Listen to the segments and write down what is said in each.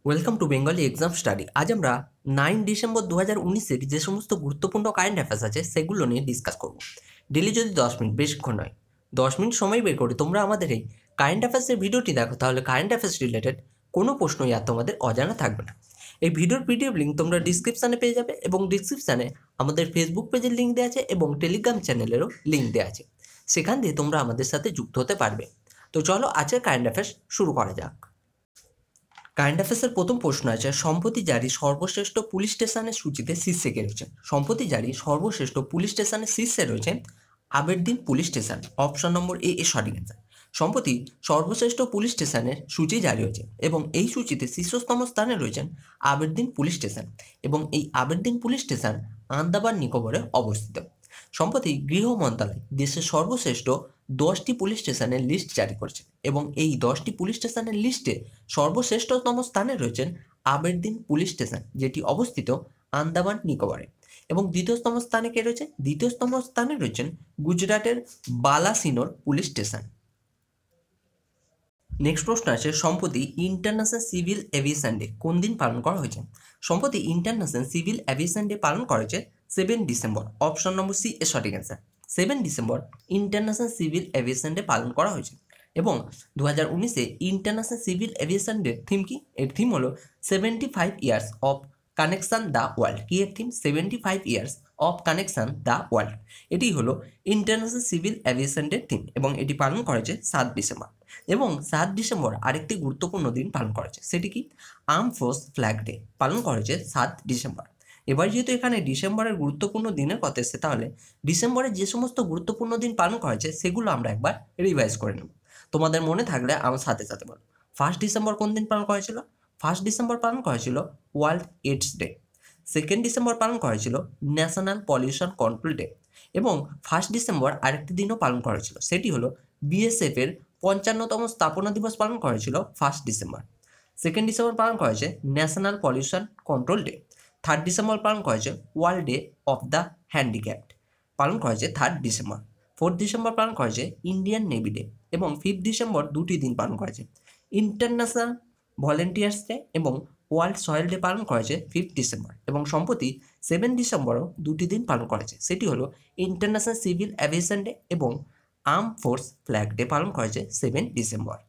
Welcome to Bengali exam study. আজ আমরা 9 December 2019-এর যে সমস্ত গুরুত্বপূর্ণ কারেন্ট অ্যাফেয়ার্স আছে সেগুলো নিয়ে ডিসকাস করব। ডেলি যদি 10 মিনিট, বেশিক্ষণ নয়, 10 মিনিট সময় বের করে তোমরা আমাদের এই কারেন্ট অ্যাফেয়ার্সের ভিডিওটি দেখো, তাহলে কারেন্ট অ্যাফেয়ার্স রিলেটেড কোনো প্রশ্নই আর তোমাদের অজানা থাকবে না। এই ভিডিওর পিডিএফ লিঙ্ক তোমরা ডিসক্রিপশানে পেয়ে যাবে এবং ডিসক্রিপশানে আমাদের ফেসবুক পেজের লিঙ্ক দেওয়া আছে এবং টেলিগ্রাম চ্যানেলেরও লিঙ্ক দেওয়া আছে, সেখান দিয়ে তোমরা আমাদের সাথে যুক্ত হতে পারবে। তো চলো আজকের কারেন্ট অ্যাফেয়ার্স শুরু করা যাক। কারেন্ট অ্যাফেয়ার্সের প্রথম প্রশ্ন আছে, সম্প্রতি জারি সর্বশ্রেষ্ঠ পুলিশ স্টেশনের সূচিতে শীর্ষে কে রয়েছেন? সম্প্রতি জারি সর্বশ্রেষ্ঠ পুলিশ স্টেশনের শীর্ষে রয়েছেন Aberdeen police station. Option number A এর সঠিক অ্যান্সার। সম্প্রতি সর্বশ্রেষ্ঠ পুলিশ স্টেশনের সূচি জারি হয়েছে এবং এই সূচিতে শীর্ষতম স্থানে রয়েছেন আবেরদিন পুলিশ স্টেশন এবং এই আবেরদিন পুলিশ স্টেশন আন্দামান নিকোবরে অবস্থিত। সম্প্রতি গৃহ মন্ত্রণালয় দেশের সর্বশ্রেষ্ঠ 10টি পুলিশ স্টেশনের লিস্ট জারি করেছে এবং এই 10টি পুলিশ স্টেশনের লিস্টে সর্বশ্রেষ্ঠতম স্থানে রয়েছেন আবেরদিন পুলিশ স্টেশন, যেটি অবস্থিত আন্দামান নিকোবরে। এবং দ্বিতীয়তম স্থানে কে রয়েছে? দ্বিতীয়তম স্থানে রয়েছেন গুজরাটের বালাসিনোর পুলিশ স্টেশন। নেক্সট প্রশ্ন আছে, সম্প্রতি ইন্টারন্যাশনাল সিভিল এভিয়েশন ডে কোন দিন পালন করা হয়েছে? সম্প্রতি ইন্টারন্যাশনাল সিভিল এভিয়েশন ডে পালন করা হয়েছে 7 ডিসেম্বর। অপশন নম্বর সি এর সঠিক answer. 7 December International Civil Aviation Day পালন করা হয়েছে এবং 2019-এ International Civil Aviation Day theme কি? এর থিম হলো 75 years of connection the world. কি এর থিম? 75 years of connection the world. এটি হলো International Civil Aviation Day theme এবং এটি পালন করা হয়েছে 7 ডিসেম্বর। এবং 7 ডিসেম্বর আরেকটি গুরুত্বপূর্ণ দিন পালন করা হয়েছে, সেটি কি? আর্ম ফোর্স ফ্ল্যাগ ডে পালন করা হয়েছে 7 ডিসেম্বর। এবার যেহেতু এখানে ডিসেম্বরের গুরুত্বপূর্ণ দিনের কথা এসেছে, তাহলে ডিসেম্বরে যে সমস্ত গুরুত্বপূর্ণ দিন পালন করা হয়েছে সেগুলো আমরা একবার রিভাইজ করে নেব। তোমাদের মনে থাকলে আমার সাথে সাথে বলো। 1 ডিসেম্বর কোন দিন পালন করা হয়েছিল? 1 ডিসেম্বর পালন করা হয়েছিল ওয়ার্ল্ড এইডস ডে। 2 ডিসেম্বর পালন করা হয়েছিল ন্যাশনাল পলিউশন কন্ট্রোল ডে। এবং 1 ডিসেম্বর আরেকটি দিনও পালন করা হয়েছিল, সেটি হলো বিএসএফ এর 55তম স্থাপনা দিবস পালন করা হয়েছিল 1 ডিসেম্বর। 2 ডিসেম্বর পালন করা হয়েছে National Pollution Control Day. 3 December পালন করা হয়েছে World Day of the Handicapped পালন করা হয়েছে 3 ডিসেম্বর। 4 ডিসেম্বর পালন করা হয়েছে ইন্ডিয়ান নেভি ডে। এবং 5 ডিসেম্বর দুটি দিন পালন করা হয়েছে, ইন্টারন্যাশনাল ভলেন্টিয়ার্স ডে এবং ওয়ার্ল্ড সয়েল ডে পালন করা হয়েছে 5 ডিসেম্বর। এবং সম্প্রতি 7 ডিসেম্বরও দুটি দিন পালন করা হয়েছে, সেটি হলো ইন্টারন্যাশনাল সিভিল এভিয়েশন ডে এবং আর্ম ফোর্স ফ্ল্যাগ ডে পালন করা হয়েছে 7 ডিসেম্বর।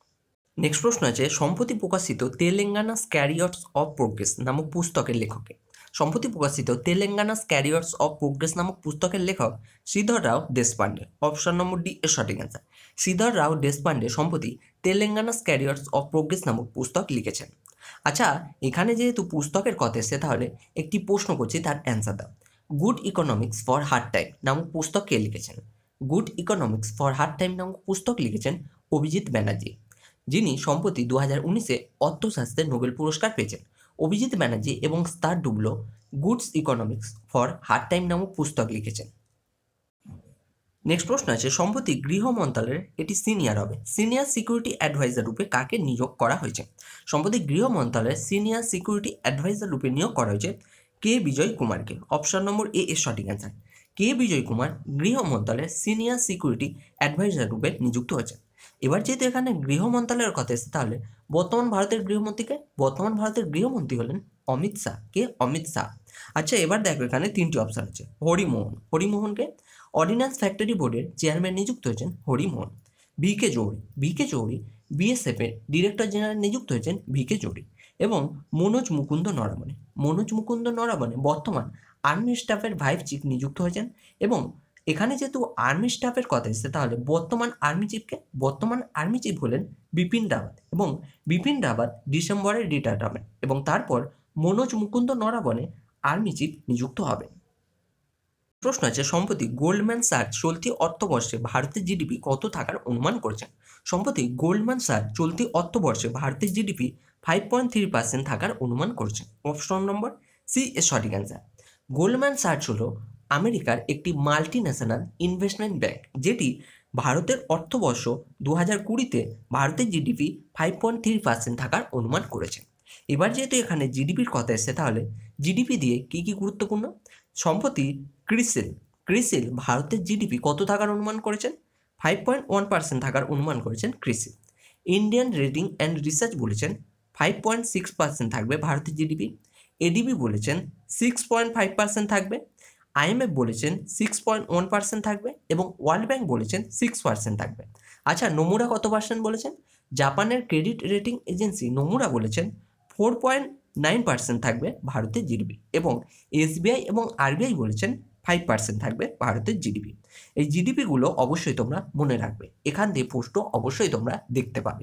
নেক্সট প্রশ্ন আছে, সম্প্রতি প্রকাশিত তেলেঙ্গানা ক্যারিয়ার্স অফ প্রোগ্রেস নামক পুস্তকের লেখকে? সম্প্রতি প্রকাশিত তেলেঙ্গানা ক্যারিয়ার্স অফ প্রোগ্রেস নামক পুস্তকের লেখক Shridhar Rao Deshpande. Option number D এর সঠিক অ্যান্সার। শ্রীধর রাও দেশপান্ডে সম্প্রতি তেলেঙ্গানা ক্যারিয়ার্স অফ প্রোগ্রেস নামক পুস্তক লিখেছেন। আচ্ছা, এখানে যেহেতু পুস্তকের কথা এসেছে, তাহলে একটি প্রশ্ন করছি, তার অ্যান্সার দাও। Good economics for hard time নামক পুস্তক কে লিখেছেন? Good economics for hard time নামক পুস্তক লিখেছেন অভিজিৎ ব্যানার্জি, যিনি সম্প্রতি 2019-এ অর্থশাস্ত্রে নোবেল পুরস্কার পেয়েছেন। অভিজিৎ ব্যানার্জি এবং তার Duflo goods economics for hard time নামক পুস্তক লিখেছেন। নেক্সট প্রশ্ন আছে, সম্প্রতি গৃহ মন্ত্রণালয়ের এটি সিনিয়র সিকিউরিটি অ্যাডভাইজার রূপে কাকে নিয়োগ করা হয়েছে? সম্প্রতি গৃহ মন্ত্রণালয়ের সিনিয়র সিকিউরিটি অ্যাডভাইজার রূপে নিয়োগ করা হয়েছে কে বিজয় কুমারকে। অপশন নম্বর এ এর সঠিক অ্যান্সার। কে বিজয় কুমার গৃহ মন্ত্রণালয়ের সিনিয়র সিকিউরিটি অ্যাডভাইজার রূপে নিযুক্ত হয়েছে। এবার যেহেতু এখানে গৃহ মন্ত্রণালয়ের কথা এসেছে, তাহলে বর্তমান ভারতের গৃহমন্ত্রী হলেন অমিত শাহ। কে? অমিত শাহ। আচ্ছা, এবার দেখো এখানে 3টি অপশন আছে। হরিমোহনকে অর্ডিন্যান্স ফ্যাক্টরি বোর্ডের চেয়ারম্যান নিযুক্ত হয়েছেন হরিমোহন। ভিকে চৌড়ি বিএসএফ এর ডিরেক্টর জেনারেল নিযুক্ত হয়েছেন ভিকে চৌড়ি। এবং মনোজ মুকুন্দ নরাবনে বর্তমান আর্মি স্টাফের ভাইস চিফ নিযুক্ত হয়েছেন। এবং এখানে যেহেতু আর্মি স্টাফের কথা এসেছে, তাহলে বর্তমান আর্মি চিফ হলেন বিপিন রাওয়াত। এবং বিপিন রাওয়াত ডিসেম্বরের রিটায়ার্ড হবেন এবং তারপর মনোজ মুকুন্দ নরাবনে আর্মি চিফ নিযুক্ত হবেন। প্রশ্ন আছে, সম্প্রতি গোল্ডম্যান স্যাচ চলতি অর্থবর্ষে ভারতের জিডিপি কত থাকার অনুমান করেছেন? সম্প্রতি গোল্ডম্যান স্যাচ চলতি অর্থবর্ষে ভারতের জিডিপি 5.3% থাকার অনুমান করেছেন। অপশন নম্বর সি এর সঠিক অ্যান্সার। গোল্ডম্যান স্যাচ হল আমেরিকার একটি মাল্টি ন্যাশনাল ইনভেস্টমেন্ট ব্যাংক, যেটি ভারতের অর্থবর্ষ 2020-তে ভারতের জিডিপি 5.3% থাকার অনুমান করেছে। এবার যেহেতু এখানে জিডিপির কথা এসেছে, তাহলে জিডিপি দিয়ে কী কী গুরুত্বপূর্ণ? সম্প্রতি ক্রিসিল ভারতের জিডিপি কত থাকার অনুমান করেছেন? 5.1% থাকার অনুমান করেছেন CRISIL. Indian rating and research বলেছেন 5.6% থাকবে ভারতের জিডিপি। এডিবি বলেছেন 6.5% থাকবে। আইএমএফ বলেছেন 6.1% থাকবে এবং ওয়ার্ল্ড ব্যাংক বলেছেন 6% থাকবে। আচ্ছা, নোমুরা কত পার্সেন্ট বলেছেন? জাপানের ক্রেডিট রেটিং এজেন্সি নোমুরা বলেছেন 4.9% থাকবে ভারতের জিডিপি এবং এসবিআই এবং আরবিআই বলেছেন 5% থাকবে ভারতের জিডিপি। এই জিডিপিগুলো অবশ্যই তোমরা মনে রাখবে, এখান দিয়ে প্রশ্ন অবশ্যই তোমরা দেখতে পাবে।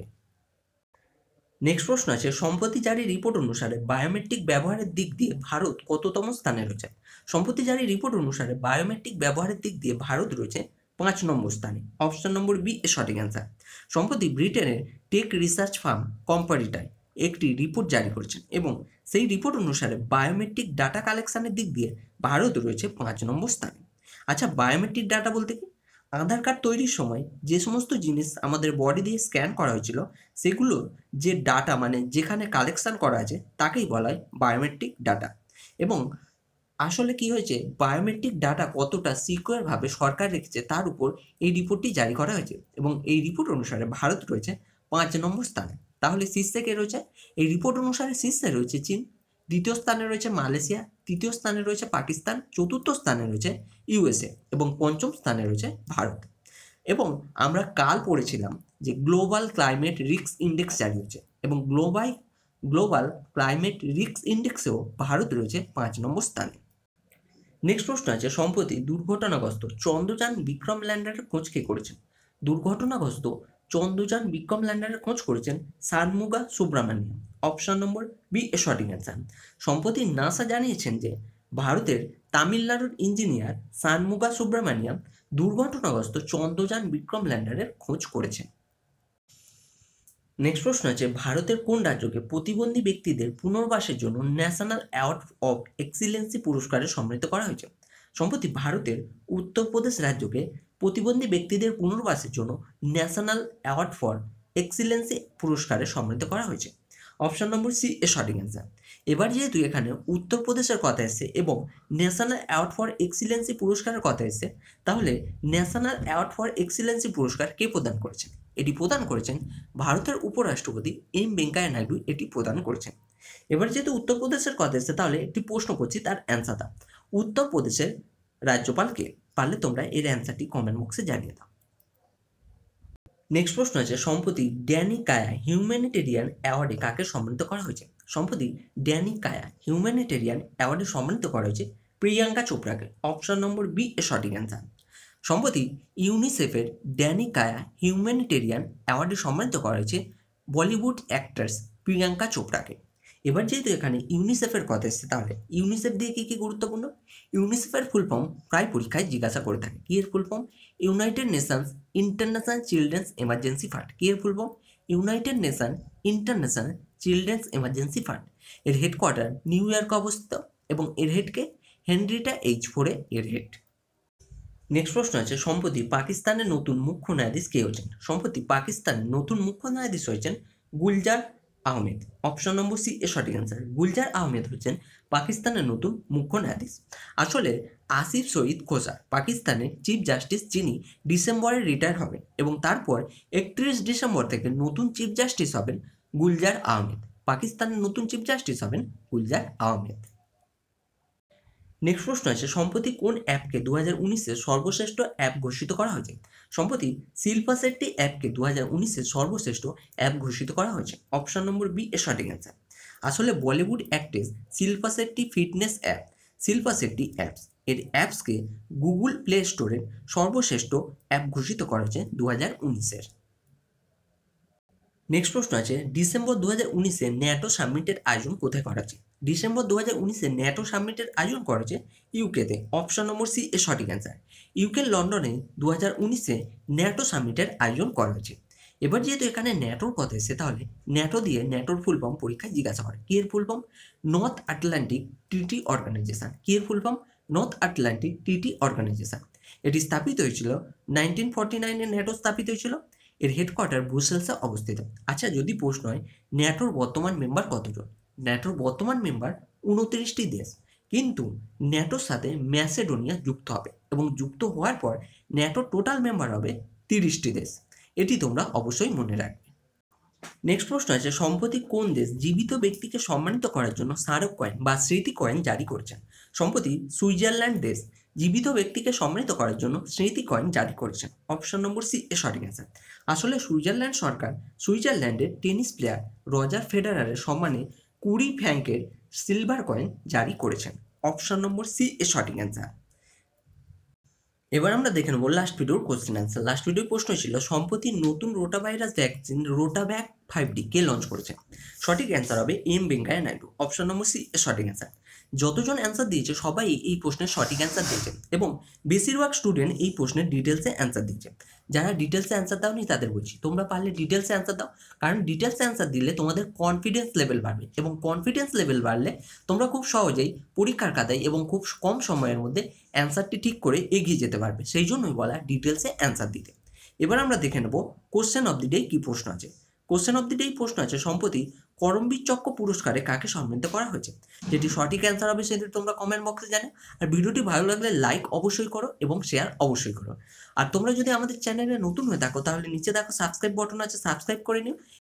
নেক্সট প্রশ্ন আছে, সম্প্রতি জারি রিপোর্ট অনুসারে বায়োমেট্রিক ব্যবহারের দিক দিয়ে ভারত কততম স্থানে রয়েছে? সম্প্রতি জারি রিপোর্ট অনুসারে বায়োমেট্রিক ব্যবহারের দিক দিয়ে ভারত রয়েছে 5 নম্বর স্থানে। অপশন নম্বর বি এর সঠিক অ্যান্সার। সম্প্রতি ব্রিটেনের টেক রিসার্চ ফার্ম কম্পারিটাই একটি রিপোর্ট জারি করেছেন এবং সেই রিপোর্ট অনুসারে বায়োমেট্রিক ডাটা কালেকশনের দিক দিয়ে ভারত রয়েছে 5 নম্বর স্থানে। আচ্ছা, বায়োমেট্রিক ডাটা বলতে কি? আধার কার্ড তৈরির সময় যে সমস্ত জিনিস আমাদের বডি দিয়ে স্ক্যান করা হয়েছিল সেগুলো যে ডাটা মানে যেখানে কালেকশন করা আছে তাকেই বলা হয় বায়োমেট্রিক ডাটা। এবং আসলে কি হয়েছে, বায়োমেট্রিক ডাটা কতটা সিকিউরভাবে সরকার রেখেছে তার উপর এই রিপোর্টটি জারি করা হয়েছে এবং এই রিপোর্ট অনুসারে ভারত রয়েছে 5 নম্বর স্থানে। তাহলে শীর্ষে কে রয়েছে? এই রিপোর্ট অনুসারে শীর্ষে রয়েছে চীন, দ্বিতীয় স্থানে রয়েছে মালয়েশিয়া, তৃতীয় স্থানে রয়েছে পাকিস্তান, চতুর্থ স্থানে রয়েছে ইউএসএ এবং পঞ্চম স্থানে রয়েছে ভারত। এবং আমরা কাল পড়েছিলাম যে গ্লোবাল ক্লাইমেট রিস্ক ইন্ডেক্স জারি হচ্ছে এবং গ্লোবাল ক্লাইমেট রিস্ক ইন্ডেক্সেও ভারত রয়েছে 5 নম্বর স্থানে। নেক্সট প্রশ্ন আছে, সম্প্রতি দুর্ঘটনাগ্রস্ত চন্দ্রযান বিক্রম ল্যান্ডারের খোঁজ কে করেছেন? দুর্ঘটনাগ্রস্ত চন্দ্রযান বিক্রম ল্যান্ডারের খোঁজ করেছেন Shanmuga Subramanian. Option number B এর সঠিক অ্যান্সার। সম্প্রতি নাসা জানিয়েছেন যে ভারতের তামিলনাড়ুর ইঞ্জিনিয়ার শানমুগা সুব্রামানিয়াম দুর্ঘটনাগ্রস্ত চন্দ্রযান বিক্রম ল্যান্ডারের খোঁজ করেছেন। নেক্সট প্রশ্ন আছে, ভারতের কোন রাজ্যকে প্রতিবন্ধী ব্যক্তিদের পুনর্বাসের জন্য ন্যাশনাল অ্যাওয়ার্ড অফ এক্সিলেন্সি পুরস্কারে সম্মানিত করা হয়েছে? সম্প্রতি ভারতের উত্তরপ্রদেশ রাজ্যকে প্রতিবন্ধী ব্যক্তিদের পুনর্বাসের জন্য ন্যাশনাল অ্যাওয়ার্ড ফর এক্সিলেন্সি পুরস্কারে সম্মানিত করা হয়েছে। অপশন নম্বর সি এর সঠিক অ্যান্সার। এবার যেহেতু এখানে উত্তরপ্রদেশের কথা এসছে এবং ন্যাশনাল অ্যাওয়ার্ড ফর এক্সিলেন্সি পুরস্কারের কথা এসছে, তাহলে ন্যাশনাল অ্যাওয়ার্ড ফর এক্সিলেন্সি পুরস্কার কে প্রদান করেছেন? এটি প্রদান করেছেন ভারতের উপরাষ্ট্রপতি এম ভেঙ্কাইয়া নাইডু এটি প্রদান করেছেন। এবার যেহেতু উত্তরপ্রদেশের কথা এসছে, তাহলে একটি প্রশ্ন করছি, তার অ্যান্সার দাও। উত্তরপ্রদেশের রাজ্যপালকে? পারলে তোমরা এর অ্যান্সারটি কমেন্ট বক্সে জানিয়ে দাও। নেক্সট প্রশ্ন আছে, সম্প্রতি ড্যানি কায়া হিউম্যানিটেরিয়ান অ্যাওয়ার্ডে কাকে সম্মানিত করা হয়েছে? সম্প্রতি ড্যানি কায়া হিউম্যানিটেরিয়ান অ্যাওয়ার্ডে সম্মানিত করা হয়েছে প্রিয়াঙ্কা চোপড়াকে। অপশন নম্বর বি এর সঠিক অ্যান্সার। সম্প্রতি ইউনিসেফের ড্যানি কায়া হিউম্যানিটেরিয়ান অ্যাওয়ার্ডে সম্মানিত করা হয়েছে বলিউড অ্যাক্ট্রেস প্রিয়াঙ্কা চোপড়াকে। এবার যেহেতু এখানে ইউনিসেফের কথা এসছে, তাহলে ইউনিসেফ দিয়ে কী কী গুরুত্বপূর্ণ? ইউনিসেফের ফুল ফর্ম প্রায় পরীক্ষায় জিজ্ঞাসা করে থাকে। কি এর full form? United Nations International Children's Emergency Fund. কি এর full form? United Nation International Children's Emergency Fund. এর হেডকোয়ার্টার নিউ ইয়র্কে অবস্থিত এবং এর হেডকে হেনরিটা এইচ ফোরে এর হেড। নেক্সট প্রশ্ন আছে, সম্প্রতি পাকিস্তানের নতুন মুখ্য ন্যায়াধীশ কে হয়েছেন? সম্প্রতি পাকিস্তানের নতুন মুখ্য ন্যায়াধীশ হয়েছেন Gulzar Ahmed. Option number C এর সঠিক অ্যান্সার। গুলজার আহমেদ হচ্ছেন পাকিস্তানের নতুন মুখ্য ন্যায়াধীশ। আসলে আসিফ সঈদ খোসা পাকিস্তানের চিফ জাস্টিস, যিনি ডিসেম্বরে রিটায়ার হবেন এবং তারপর 31 ডিসেম্বর থেকে নতুন চিফ জাস্টিস হবেন গুলজার আহমেদ। পাকিস্তানের নতুন চিফ জাস্টিস হবেন গুলজার আহমেদ। নেক্সট প্রশ্ন আছে, সম্প্রতি কোন অ্যাপকে 2019-এর সর্বশ্রেষ্ঠ অ্যাপ ঘোষিত করা হয়েছে? সম্প্রতি শিল্পা শেট্টি অ্যাপকে 2019-এর সর্বশ্রেষ্ঠ অ্যাপ ঘোষিত করা হয়েছে। অপশন নম্বর বি এর সঠিক অ্যান্সার। আসলে Bollywood actress Shilpa Shetty fitness app Shilpa Shetty apps এর অ্যাপসকে গুগল প্লে স্টোরের সর্বশ্রেষ্ঠ অ্যাপ ঘোষিত করা হয়েছে 2019-এর। নেক্সট প্রশ্ন আছে, ডিসেম্বর 2019-এ ন্যাটো সামিটের আয়োজন কোথায় করা হয়েছে? ডিসেম্বর 2019-এ ন্যাটো সামিটের আয়োজন করা হয়েছে ইউকেতে। অপশন নম্বর সি এর সঠিক অ্যান্সার। ইউকে লন্ডনে 2019-এ ন্যাটো সামিটের আয়োজন করা হয়েছে। এবার যেহেতু এখানে ন্যাটোর কথা এসেছে, তাহলে ন্যাটো দিয়ে ন্যাটোর ফুল ফর্ম পরীক্ষায় জিজ্ঞাসা করে। কি এর full form? North Atlantic Treaty Organization. কি এর full form? North Atlantic Treaty Organization. এটি স্থাপিত হয়েছিল 1949-এ ন্যাটো স্থাপিত হয়েছিল। এর হেডকোয়ার্টার ব্রুসেলসে অবস্থিত। আচ্ছা, যদি প্রশ্ন হয় ন্যাটোর বর্তমান মেম্বার কতজন? ন্যাটোর বর্তমান মেম্বার 29টি দেশ, কিন্তু ন্যাটোর সাথে ম্যাসেডোনিয়া যুক্ত হবে এবং যুক্ত হওয়ার পর ন্যাটোর টোটাল মেম্বার হবে 30টি দেশ। এটি তোমরা অবশ্যই মনে রাখবে। নেক্সট প্রশ্ন আছে, সম্প্রতি কোন দেশ জীবিত ব্যক্তিকে সম্মানিত করার জন্য স্মারক কয়েন বা স্মৃতি কয়েন জারি করেছেন? সম্প্রতি সুইজারল্যান্ড দেশ জীবিত ব্যক্তিকে সম্মানিত করার জন্য স্মৃতি কয়েন জারি করেছেন। অপশন নম্বর সি এর সঠিক অ্যান্সার। আসলে সুইজারল্যান্ড সরকার সুইজারল্যান্ডের টেনিস প্লেয়ার রজার ফেডারারের সম্মানে 20 ফ্র্যাঙ্কের সিলভার কয়েন জারি করেছেন। অপশন নম্বর সি এর সঠিক অ্যান্সার। এবার আমরা দেখে নেব লাস্ট ভিডিওর কোশ্চেন অ্যান্সার। লাস্ট ভিডিওর প্রশ্ন ছিল, সম্প্রতি নতুন রোটাভাইরাস ভ্যাকসিন রোটাভ্যাক 5D কে লঞ্চ করেছে? সঠিক অ্যান্সার হবে M Venkaiah Naidu. Option number C এর সঠিক অ্যান্সার। যতজন অ্যান্সার দিয়েছে সবাই এই প্রশ্নের সঠিক অ্যান্সার দিয়েছে এবং বেশিরভাগ স্টুডেন্ট এই প্রশ্নের ডিটেলসে অ্যান্সার দিচ্ছে। যারা ডিটেলসে অ্যান্সার দাওনি তাদের বলছি, তোমরা পারলে ডিটেলসে অ্যান্সার দাও, কারণ ডিটেলসে অ্যান্সার দিলে তোমাদের কনফিডেন্স লেভেল বাড়বে এবং কনফিডেন্স লেভেল বাড়লে তোমরা খুব সহজেই পরীক্ষার খাতায় এবং খুব কম সময়ের মধ্যে অ্যান্সারটি ঠিক করে এগিয়ে যেতে পারবে। সেই জন্যই বলা ডিটেলসে অ্যান্সার দিতে। এবার আমরা দেখে নেব কোশ্চেন অফ দি ডে কী প্রশ্ন আছে। কোশ্চেন অফ দি ডে প্রশ্ন আছে, সম্প্রতি করমবীর চক্র পুরস্কারে কাকে সম্মানিত করা হয়েছে? যেটি সঠিক অ্যান্সার হবে সেটি তোমরা কমেন্ট বক্সে জানাও। আর ভিডিওটি ভালো লাগলে লাইক অবশ্যই করো এবং শেয়ার অবশ্যই করো। আর তোমরা যদি আমাদের চ্যানেলে নতুন হয়ে থাকো তাহলে নিচে দেখো সাবস্ক্রাইব বাটন আছে, সাবস্ক্রাইব করে নিও